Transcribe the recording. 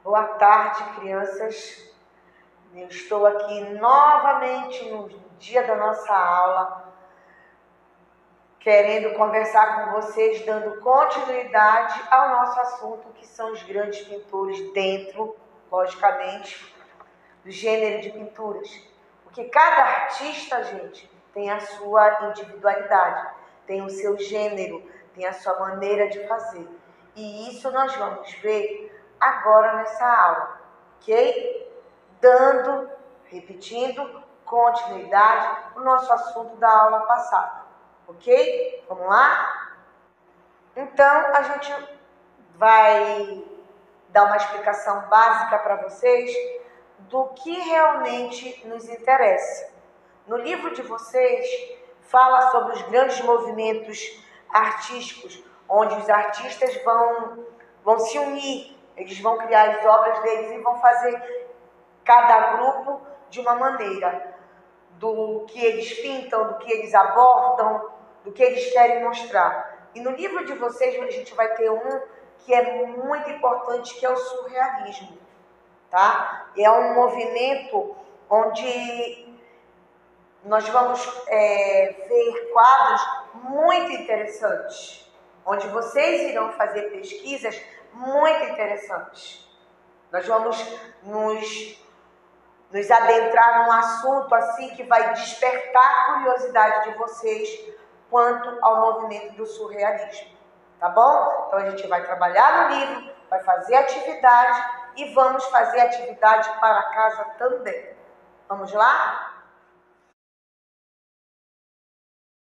Boa tarde, crianças. Eu estou aqui novamente no dia da nossa aula, querendo conversar com vocês, dando continuidade ao nosso assunto, que são os grandes pintores dentro, logicamente, do gênero de pinturas. Porque cada artista, gente, tem a sua individualidade, tem o seu gênero, tem a sua maneira de fazer. E isso nós vamos ver agora nessa aula, ok? Repetindo, continuidade, o nosso assunto da aula passada, ok? Vamos lá? Então, a gente vai dar uma explicação básica para vocês do que realmente nos interessa. No livro de vocês, fala sobre os grandes movimentos artísticos, onde os artistas vão se unir, eles vão criar as obras deles e vão fazer cada grupo de uma maneira, do que eles pintam, do que eles abordam, do que eles querem mostrar. E no livro de vocês, a gente vai ter um que é muito importante, que é o surrealismo, tá? É um movimento onde nós vamos ver quadros muito interessantes, onde vocês irão fazer pesquisas muito interessantes. Nós vamos nos adentrar num assunto assim que vai despertar a curiosidade de vocês quanto ao movimento do surrealismo, tá bom? Então a gente vai trabalhar no livro, vai fazer atividade e vamos fazer atividade para casa também. Vamos lá?